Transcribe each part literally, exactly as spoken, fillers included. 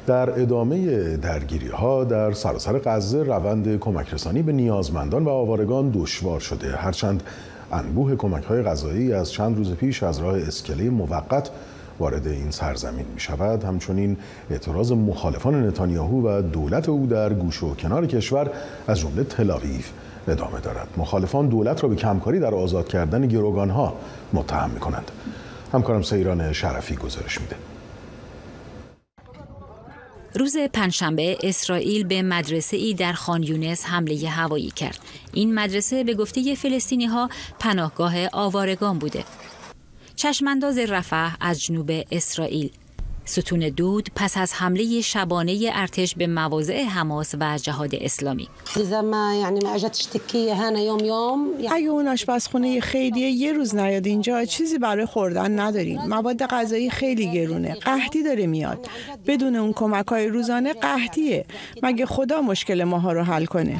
در ادامه درگیری‌ها در سراسر غزه روند کمک‌رسانی به نیازمندان و آوارگان دشوار شده، هرچند انبوه کمک‌های غذایی از چند روز پیش از راه اسکله موقت وارد این سرزمین می شود. همچنین اعتراض مخالفان نتانیاهو و دولت او در گوش و کنار کشور از جمله تل‌آویو ادامه دارد. مخالفان دولت را به کمکاری در آزاد کردن گروگانها متهم می کنند. همکارم سیران شرفی گزارش میده. روز پنجشنبه اسرائیل به مدرسه‌ای در خان یونس حمله هوایی کرد. این مدرسه به گفته فلسطینی‌ها پناهگاه آوارگان بوده. چشمانداز رفح از جنوب اسرائیل. ستون دود پس از حمله شبانه ارتش به مواضع حماس و جهاد اسلامی. اگه اون آشپزخونه خیلیه یه روز نیاد اینجا چیزی برای خوردن نداریم. مواد غذایی خیلی گرونه. قحطی داره میاد. بدون اون کمک‌های روزانه قحطیه. مگه خدا مشکل ماها رو حل کنه؟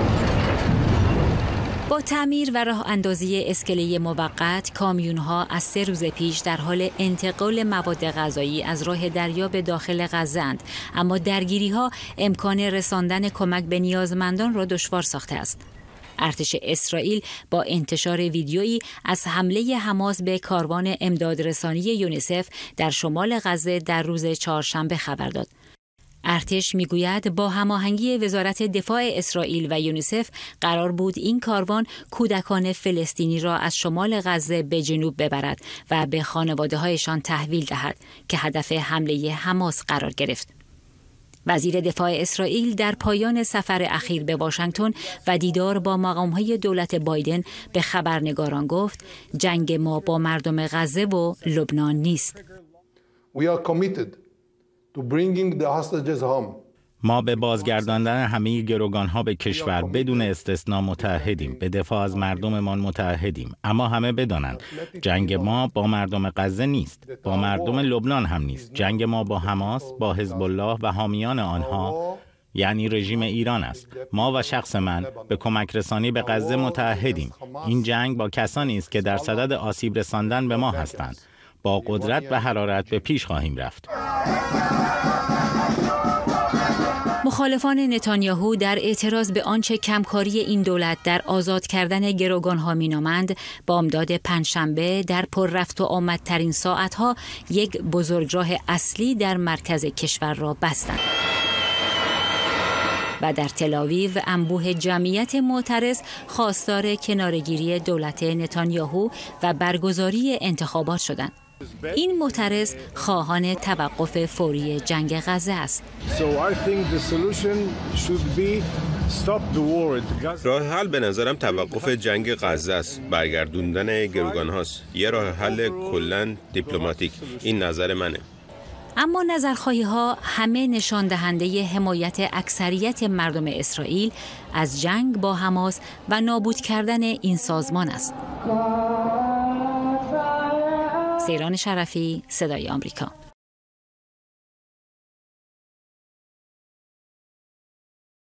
با تعمیر و راه اندازی اسکله موقت، کامیون‌ها از سه روز پیش در حال انتقال مواد غذایی از راه دریا به داخل غزه اند، اما درگیری‌ها امکان رساندن کمک به نیازمندان را دشوار ساخته است. ارتش اسرائیل با انتشار ویدیویی از حمله حماس به کاروان امدادرسانی یونیسف در شمال غزه در روز چهارشنبه خبر داد. ارتش میگوید با هماهنگی وزارت دفاع اسرائیل و یونیسف قرار بود این کاروان کودکان فلسطینی را از شمال غزه به جنوب ببرد و به خانواده‌هایشان تحویل دهد که هدف حمله حماس قرار گرفت. وزیر دفاع اسرائیل در پایان سفر اخیر به واشنگتن و دیدار با مقام‌های دولت بایدن به خبرنگاران گفت جنگ ما با مردم غزه و لبنان نیست. We are committed to bringing the hostages home. ما به بازگرداندن همه گروگانها به کشور بدون استثنا متعهدیم. به دفاع از مردممان متعهدیم. اما همه بدانند جنگ ما با مردم غزه نیست، با مردم لبنان هم نیست. جنگ ما با حماس، با حزب الله و حامیان آنها، یعنی رژیم ایران است. ما و شخص من به کمک رسانی به غزه متعهدیم. این جنگ با کسانی است که در صدد آسیب رساندن به ما هستند. با قدرت و حرارت به پیش خواهیم رفت. مخالفان نتانیاهو در اعتراض به آنچه کمکاری این دولت در آزاد کردن گروگانها مینامند، بامداد پنجشنبه در پر رفت و آمدترین ساعتها یک بزرگراه اصلی در مرکز کشور را بستند. و در تل‌آویو انبوه جمعیت معترض خواستار کناره‌گیری دولت نتانیاهو و برگزاری انتخابات شدند. این معترض خواهان توقف فوری جنگ غزه است. راه حل به نظرم توقف جنگ غزه است. برگردوندن گروگان هاست. یه راه حل کلاً دیپلماتیک. این نظر منه. اما نظرخواهی ها همه نشان دهنده حمایت اکثریت مردم اسرائیل از جنگ با حماس و نابود کردن این سازمان است. سیران شرفی، صدای آمریکا.